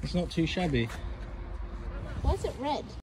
It's not too shabby. Why is it red?